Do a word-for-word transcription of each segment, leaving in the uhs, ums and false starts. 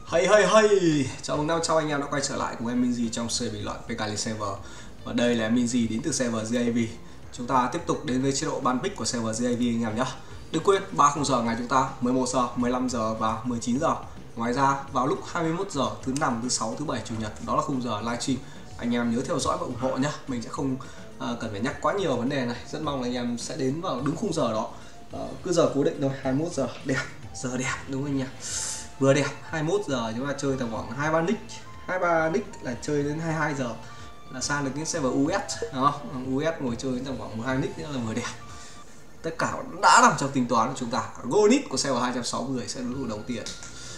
Hay hay hay, chào mừng năm chào anh em đã quay trở lại cùng em Minzy trong series bình luận pê ca League Server. Và đây là Minzy đến từ server giê a vê. Chúng ta tiếp tục đến với chế độ ban pick của server giê a vê anh em nhé. Đừng quên ba khung giờ ngày chúng ta mười một giờ, mười lăm giờ và mười chín giờ. Ngoài ra vào lúc hai mươi mốt giờ thứ năm, thứ sáu, thứ bảy, chủ nhật đó là khung giờ livestream. Anh em nhớ theo dõi và ủng hộ nhé. Mình sẽ không uh, cần phải nhắc quá nhiều vấn đề này. Rất mong là anh em sẽ đến vào đúng khung giờ đó. Uh, cứ giờ cố định thôi, hai mươi mốt giờ đẹp, giờ đẹp đúng không anh em? Vừa đẹp. Hai mươi mốt giờ chúng ta chơi tầm khoảng hai ba nick, hai ba nick là chơi đến hai mươi hai giờ là sang được những server u ét đó. u ét ngồi chơi đến tầm khoảng một hai nick nữa là vừa đẹp. Tất cả đã nằm trong tính toán của chúng ta. Gold nick của server hai trăm sáu mươi sẽ đủ đồng tiền.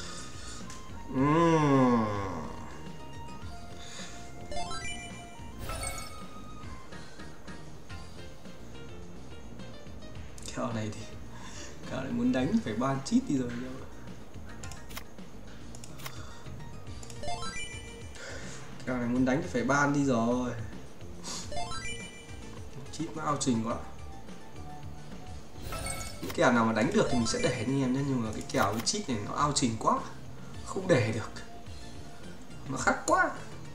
uhm. Kèo này thì kèo này muốn đánh phải ban chít đi rồi. Kèo này muốn đánh thì phải ban đi rồi. Chít nó ao trình quá. Những kèo nào mà đánh được thì mình sẽ để anh em nhé. Nhưng mà cái kèo với chít này nó ao trình quá, không để được, nó khác quá.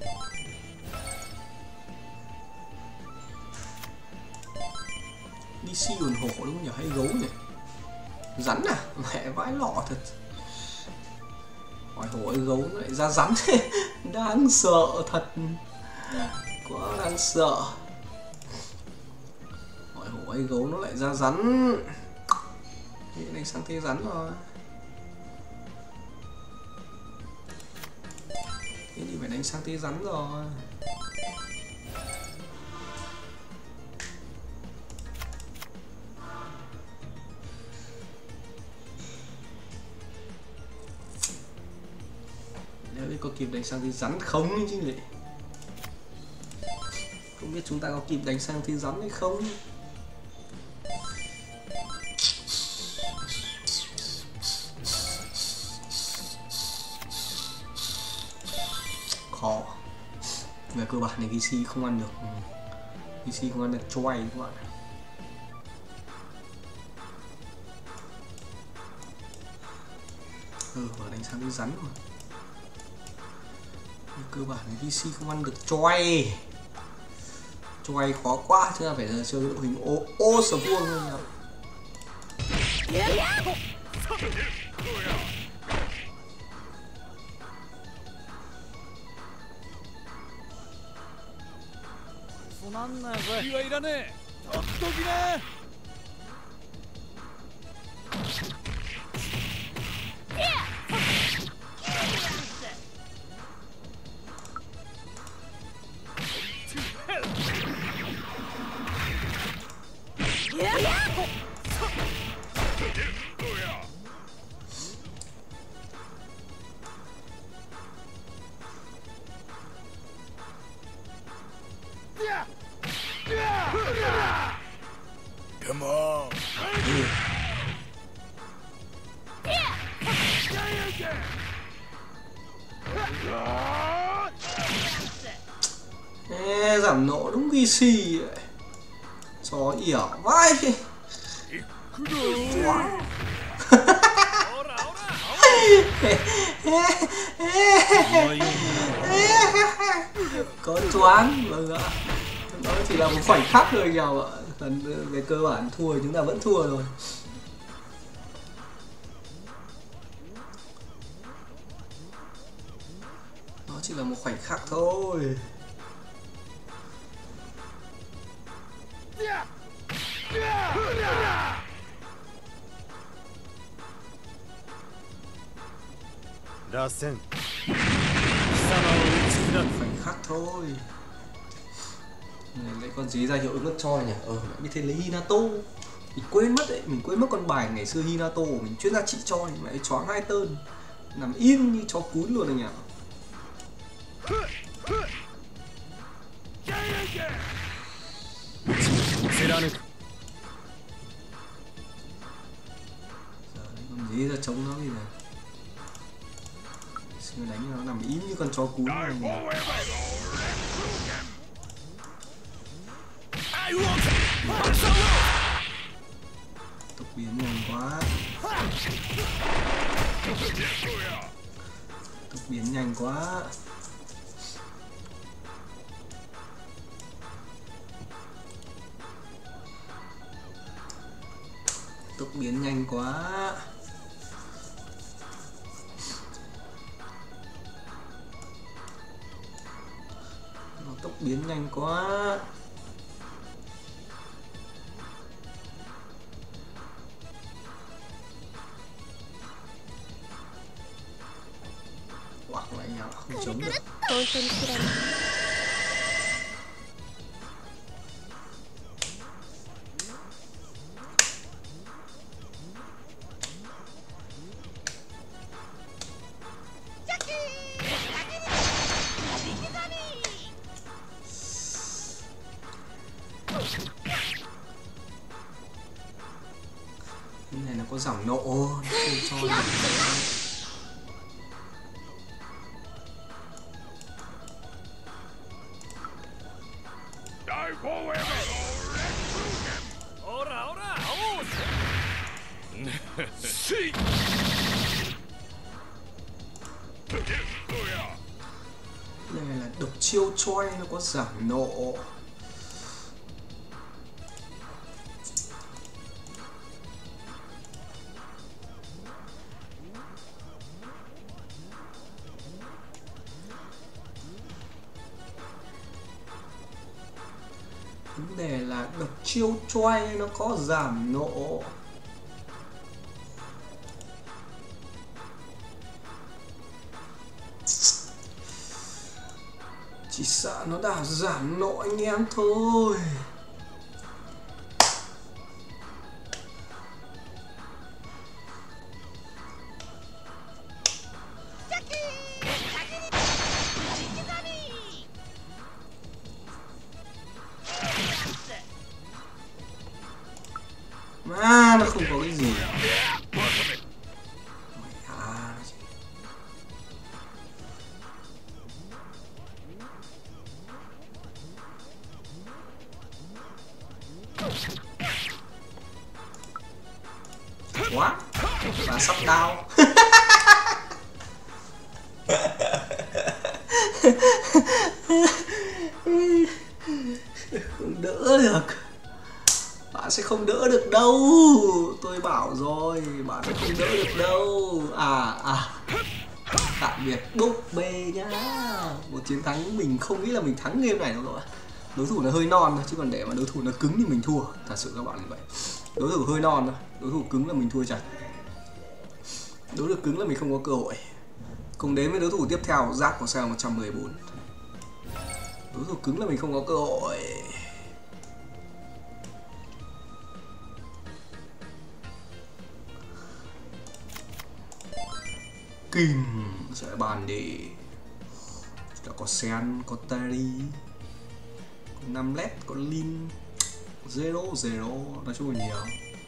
đê xê còn hổ đúng không nhỉ? Hay gấu nhỉ? Rắn à? Mẹ vãi lọ thật. Hỏi hổ hay gấu nó lại ra rắn. Đáng sợ thật. Quá đáng sợ. Hỏi hổ hay gấu nó lại ra rắn. Thế này sang thế rắn rồi. Thế thì phải đánh sang thế rắn rồi. Nếu biết có kịp đánh sang thế rắn không chứ lại. Không biết chúng ta có kịp đánh sang thế rắn hay không. Khó. Về cơ bản này giê xê không ăn được, giê xê không ăn được choay các bạn. Ừ, và đánh sang cái rắn mà. Về cơ bản này giê xê không ăn được choay. Choay khó quá, chứ là phải giờ chơi đội hình ô ô sờ vuông thôi nhỉ. Come on. Ê, giảm nộ đúng giê xê vậy. Chó ỉa vai. Có choáng, vâng ạ. Đó chỉ là một khoảnh khắc thôi anh em ạ. Phần về cơ bản thua chúng ta vẫn thua rồi. Đó chỉ là một khoảnh khắc thôi. Khoảnh khắc thôi. Này, lại con dí ra hiệu ứng mất cho nhỉ? Ờ, lại biết thế lấy Hinato. Mình quên mất đấy, mình quên mất con bài ngày xưa Hinato của mình chuyên gia trị cho nhưng lại choáng hai tơn. Nằm im như chó cún luôn anh nhỉ. Giờ đấy con dí ra chống nó bây giờ. Xưa đánh nó nằm im như con chó cún này nhỉ. Tốc biến nhanh quá. Tốc biến nhanh quá. Tốc biến nhanh quá. Nó tốc biến nhanh quá. Hoặc lại nhau không chống được. Cái này nó có giảm nộ, nó không cho giảm nộ. Này là độc chiêu choi, nó có giảm nộ. Vấn đề là độc chiêu choi nó có giảm nộ. Chỉ sợ nó đã giảm nộ anh em thôi. Mà nó không có cái gì. Quá, và sắp đau. Không đỡ được. Bạn sẽ không đỡ được đâu. Tôi bảo rồi, bạn sẽ không đỡ được đâu. À à. Tạm biệt búp bê nhá. Một chiến thắng mình không nghĩ là mình thắng game này đâu rồi. Đối thủ nó hơi non thôi, chứ còn để mà đối thủ nó cứng thì mình thua. Thật sự các bạn như vậy. Đối thủ hơi non thôi, đối thủ cứng là mình thua chặt. Đối thủ cứng là mình không có cơ hội. Cùng đến với đối thủ tiếp theo, Giáp của sao một trăm mười bốn. Đối thủ cứng là mình không có cơ hội. Kim sẽ bàn đi. Đã có Sen, có Tari, có năm led, có Lin, Zero, Zero, nói chung là nhiều.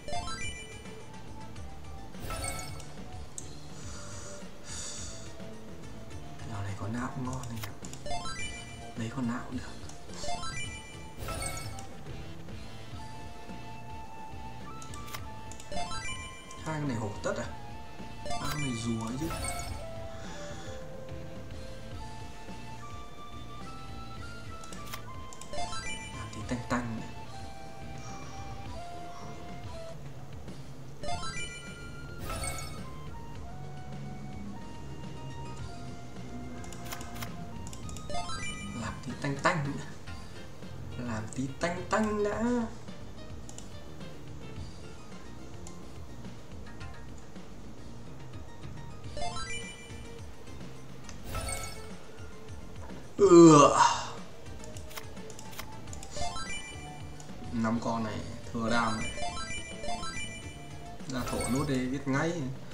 Nào này có nạo ngon này. Đấy con nạo được. Hai cái này hộp tất à? Hai cái này rùa ấy chứ. Làm tí tanh tanh này. Làm tí tanh tanh nữa. Làm tí tanh tanh đã. Ừ. Năm con này thừa đam này. Ra thổ nốt đây biết ngay.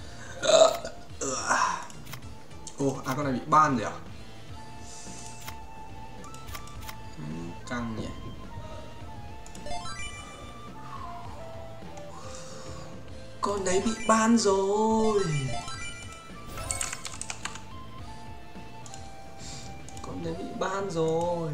Ồ, à con này bị ban rồi à? Căng nhỉ. Con đấy bị ban rồi. Con đấy bị ban rồi.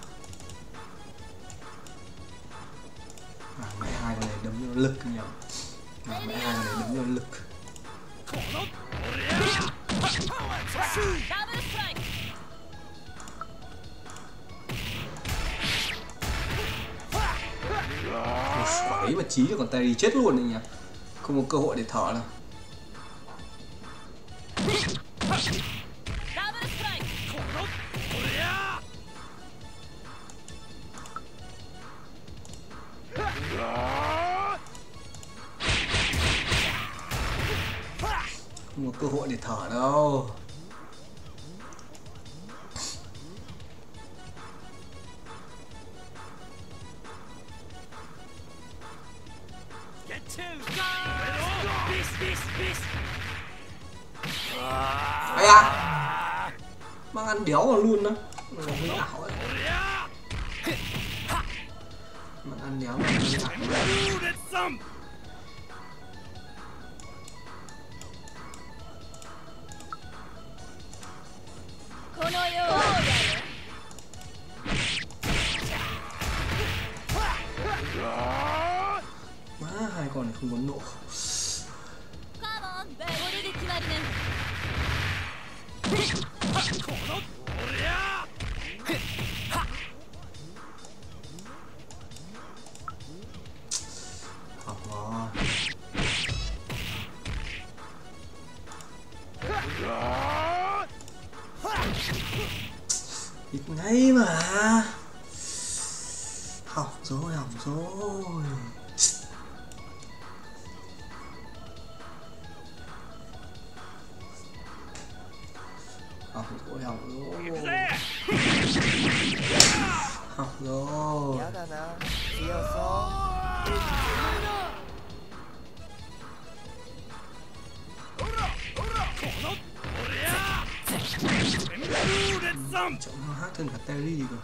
À, mẹ hai con này đấm cho nó lực nhau. Mà mẹ hai người này đứng lên lực. Quả đấy mà chí là còn tay đi chết luôn đấy nhỉ. Không có cơ hội để thở đâu. Không có cơ hội để thở đâu. Ây à, mang ăn đéo vào luôn đó. Hơi ảo ấy. Mang ăn đéo vào hơi ảo. Má, hai con này không có nộ. Học ngon. Ít ngay mà. Học rồi, học rồi. Học rồi, học rồi. Học rồi. Chọn nó hát hơn cả Terry cơ.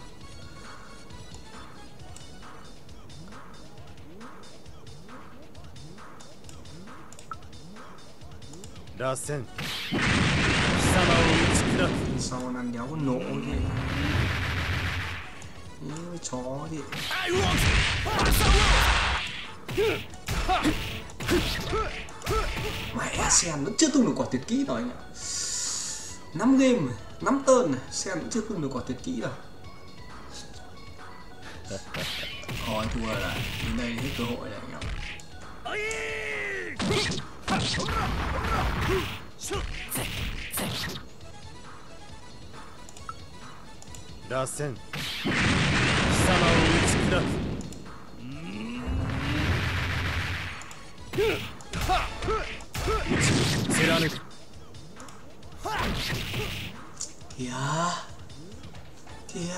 Rasen. Sao con ăn đéo con nộ thế? Như chó gì? Mẹ Sen vẫn chưa tung được quả tuyệt kỹ rồi anh ạ. năm game rồi, năm turn này, Sen vẫn chưa tung được quả tuyệt kỹ đâu. Thôi thua rồi, đến đây hết cơ hội rồi anh ạ. Rasen. Sama o utsukuda. Seranuku. Kìa. Kìa.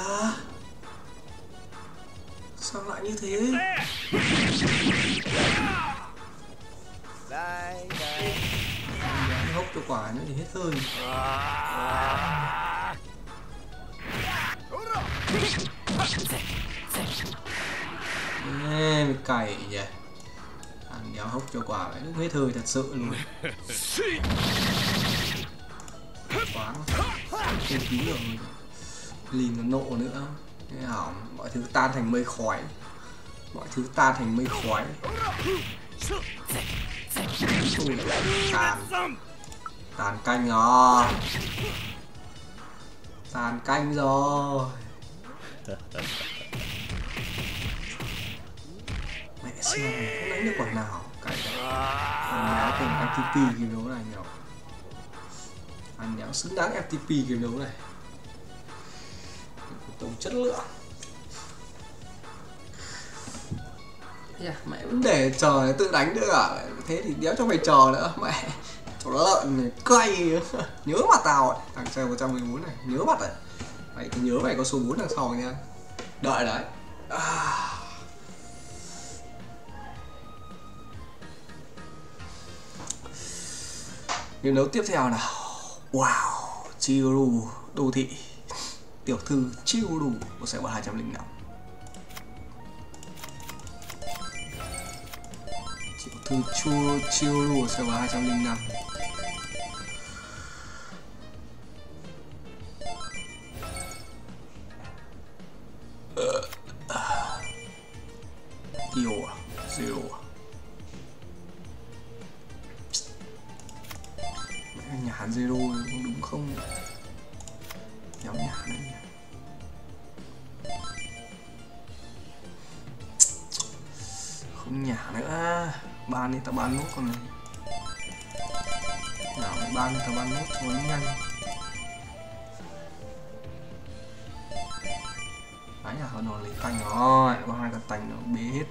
Sao lại như thế? Đây, đây. Hốc cho quả nữa thì hết hơi. Ê, mày cày nhỉ. Ăn đéo hốc cho quả vậy, hết hơi thật sự luôn. Quá không cứu được. Lìn nó nộ nữa. Nghe hỏng, mọi thứ tan thành mây khói. Mọi thứ tan thành mây khói. Ui, tàn tàn canh rồi, tàn canh rồi. Mẹ xem này không đánh được quả nào cái ăn đéo cùng ép tê pê game đấu này nhỉ. Ăn đéo xứng đáng ép tê pê game đấu này. Tổng chất lượng. Yeah, mẹ vẫn để chờ này tự đánh nữa à? Thế thì đéo cho mày chờ nữa mẹ. Cho lợn này cay. Nhớ mặt tao ấy. Thằng xe một trăm mười bốn này nhớ mặt này. Mày cứ nhớ mày có số bốn đằng sau nha. Đợi đấy. À. Game đấu tiếp theo nào. Wow, Chiyoru đô thị. Tiểu thư Chiyoru của xe hai trăm linh năm. Tiểu thư Chiyoru của xe hai trăm linh năm. Yêu à? Zero à? nhả zero đúng không? Kéo nhả đấy. Không nhả nữa. Ban đi tao ban nốt con này. Nào mày ban tao ban nốt cho nó nhanh. Đấy là họ nó lấy tanh rồi, có hai con tanh nó bế hết.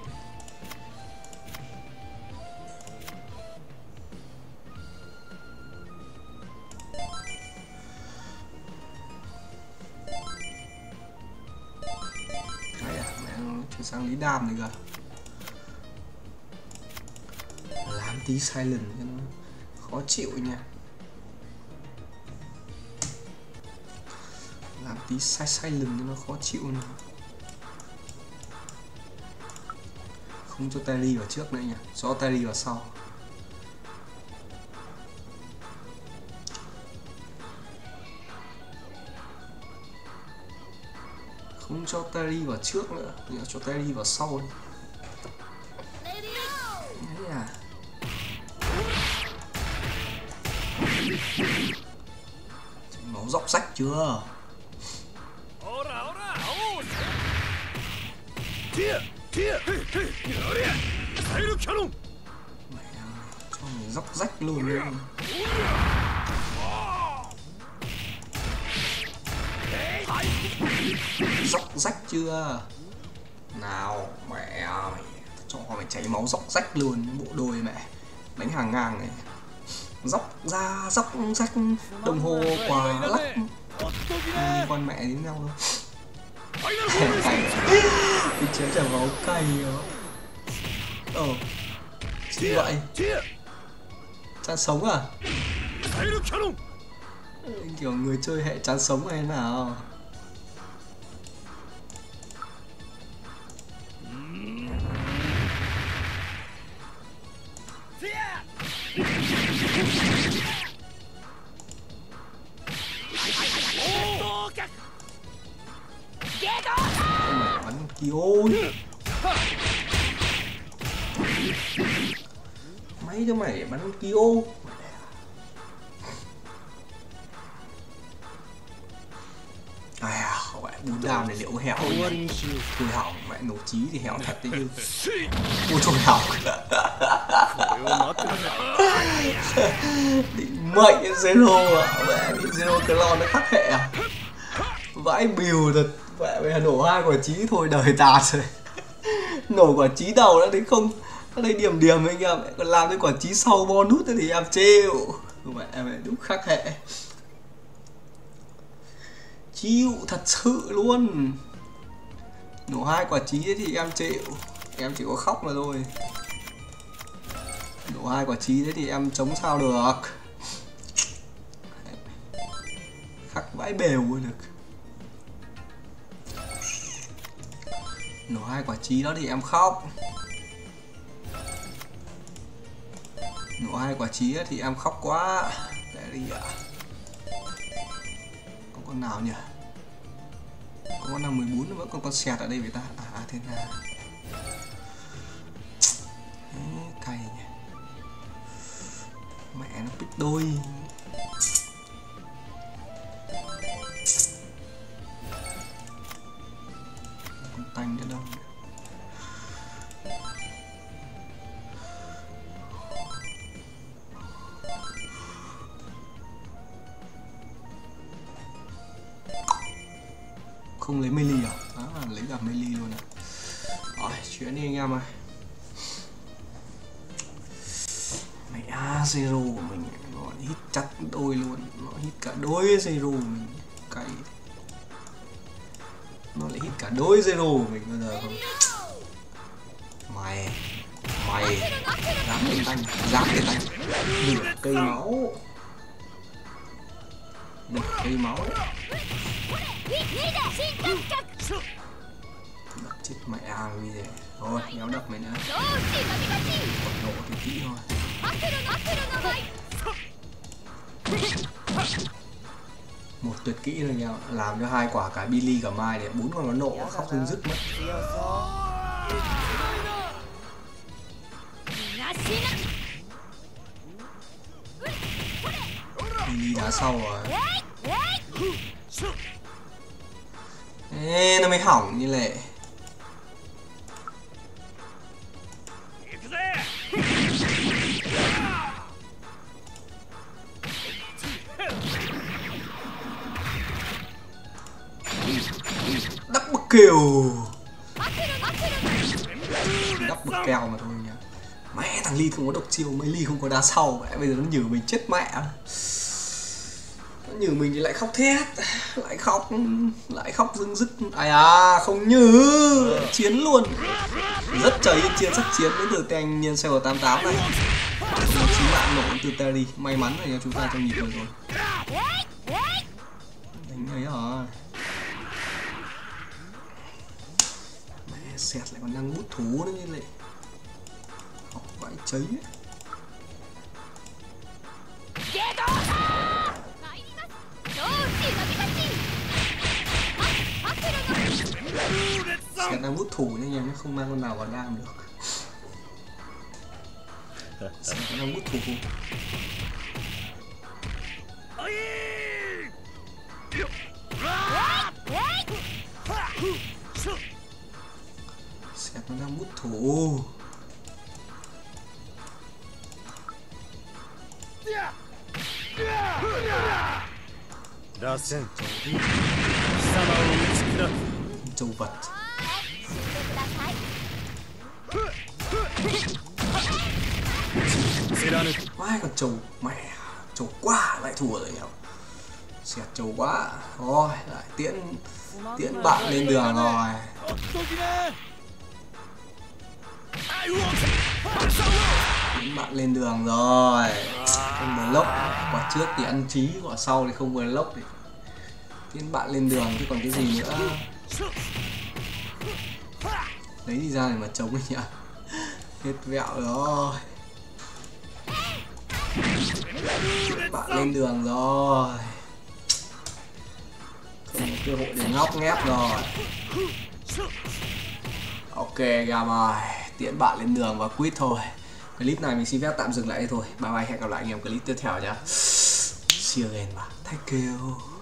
Đấy à, mẹ nó chuyển sang lý đam này kìa. Làm tí silent cho nó khó chịu nha. Làm tí sai sai lừng cho nó khó chịu nữa. Không cho Terry vào trước nữa nhỉ, cho Terry vào sau. Không cho Terry vào trước nữa, cho Terry vào sau đi. Đấy à. Máu dọc rách chưa? Mẹ cho mày dốc rách luôn luôn. Dốc rách chưa? Nào mẹ mày cho mày cháy máu dốc rách luôn bộ đôi mẹ. Đánh hàng ngang này. Dốc ra dốc rách đồng hồ quả lắc. Con mẹ đến nhau đâu. Đi chế trả máu cay đó. Ờ gì vậy? Chán sống à? Kiểu người chơi hệ chán sống hay nào? Mày bắn kìa ôi. Mấy cho mày bắn kìa ô. À, mẹ bún đam này liệu hẻo nhỉ? Tôi hỏng, mẹ nấu chí thì hẻo thật đấy chứ. Ôi trời hỏng. Định mệnh Zero à? Mẹ bị Zero Clone nó khắc hệ à? Vãi bìu thật. Mẹ mày nổ hai quả chí thôi đời tàn rồi. Nổ quả chí đầu đã thấy không? Ở đây điểm điểm anh em, còn làm cái quả chí sau bonus thì em trêu. Mẹ mày đúng khắc hệ. Chịu thật sự luôn. Nổ hai quả chí thì em chịu. Em chỉ có khóc mà thôi. Nổ hai quả chí thế thì em chống sao được. Khắc vãi bèo được. Nổ hai quả chí đó thì em khóc. Nổ hai quả chí thì em khóc quá. Để đi ạ. Có con nào nhỉ? Có con nào mười bốn nữa, vẫn còn con sẹt ở đây với ta. À, à thế nào? Cay nhỉ. Mẹ nó bích đôi. Con tanh nữa đâu. Không lấy melee à? À lấy cả melee luôn à. Rồi chuyển đi anh em ơi. Mẹ à, Zero của mình nó hit chặt đôi luôn. Nó hit cả đôi Zero của mình. Cay. Nó lại hit cả đôi Zero của mình bây giờ không. Mày Mày dám để tanh. Dám để tanh. Nửa cây máu. Nửa cây máu. Đập chết mẹ à bây giờ. Thôi kéo đập mày nữa. Còn nổ thì kỹ thôi. Một tuyệt kỹ rồi nhau. Làm cho hai quả cả Billy cả Mai để bốn con nó nổ khóc rưng rức mất. đá sau rồi. Ê, nó mới hỏng như lệ. Double kill. Double kèo mà thôi nhá. Mẹ thằng Ly không có độc chiêu, mấy Ly không có đá sau. Mẹ bây giờ nó nhử mình chết mẹ. Nó nhử mình thì lại khóc thét. Lại khóc. Lại khóc dưng dứt. Ai à không nhử. Chiến luôn. Rất trời yên chiến sắc chiến đến từ tên nhân server tám tám này. Chín mạng nổ từ Terry. May mắn là chúng ta trong nhịp rồi rồi. Đánh ấy rồi. Mẹ xẹt lại còn đang bút thú nữa như lệ. Học vãi cháy ấy. Xẹt đang bút thủ nha anh em, không mang con nào vào đam được. Xẹt đang bút thủ. Xẹt nó đang bút thủ. Châu vật. Ai còn trâu mẹ, trâu quá lại thua rồi nhỉ. Xẹt trâu quá. Thôi lại tiễn tiễn bạn lên đường rồi. Tiễn bạn lên đường rồi. Không block. Quả trước thì ăn chí, quả sau thì không block thì tiễn bạn lên đường chứ còn cái gì nữa. Lấy đi ra để mà chống ấy nhỉ. Hết vẹo rồi. Bạn lên đường rồi. Không có cơ hội để ngóc ngép rồi. Ok gà rồi. Tiễn bạn lên đường và quit thôi. Clip này mình xin phép tạm dừng lại thôi. Bye bye, hẹn gặp lại anh em clip tiếp theo nhá. See you again. Thank you.